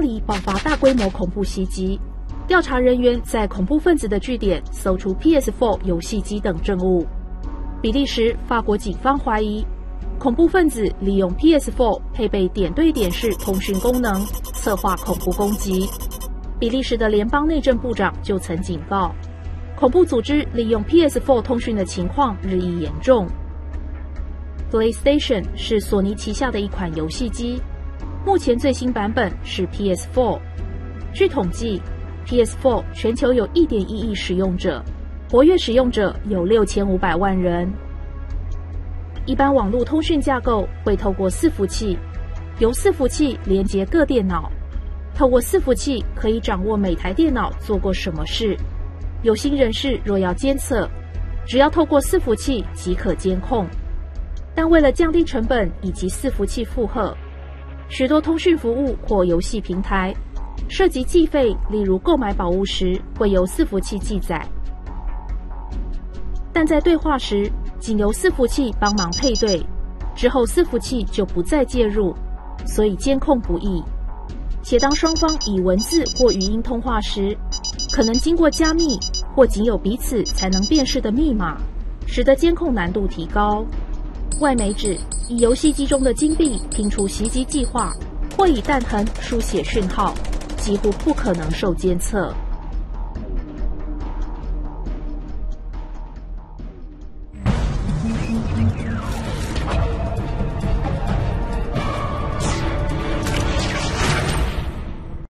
黎爆发大规模恐怖袭击，调查人员在恐怖分子的据点搜出 PS4 游戏机等证物。比利时、法国警方怀疑恐怖分子利用 PS4 配备点对点式通讯功能，策划恐怖攻击。比利时的联邦内政部长就曾警告，恐怖组织利用 PS4 通讯的情况日益严重。PlayStation 是索尼旗下的一款游戏机，目前最新版本是 PS4。据统计， PS4 全球有 1.1 亿使用者，活跃使用者有6500万人。一般网络通讯架构会透过伺服器，由伺服器连接各电脑，透过伺服器可以掌握每台电脑做过什么事。有心人士若要监测，只要透过伺服器即可监控。但为了降低成本以及伺服器负荷，许多通讯服务或游戏平台涉及计费，例如购买宝物时会由伺服器记载，但在对话时仅由伺服器帮忙配对，之后伺服器就不再介入，所以监控不易。且当双方以文字或语音通话时，可能经过加密或仅有彼此才能辨识的密码，使得监控难度提高。外媒指，以游戏机中的金币拼出袭击计划，或以弹痕书写讯号，几乎不可能受监测。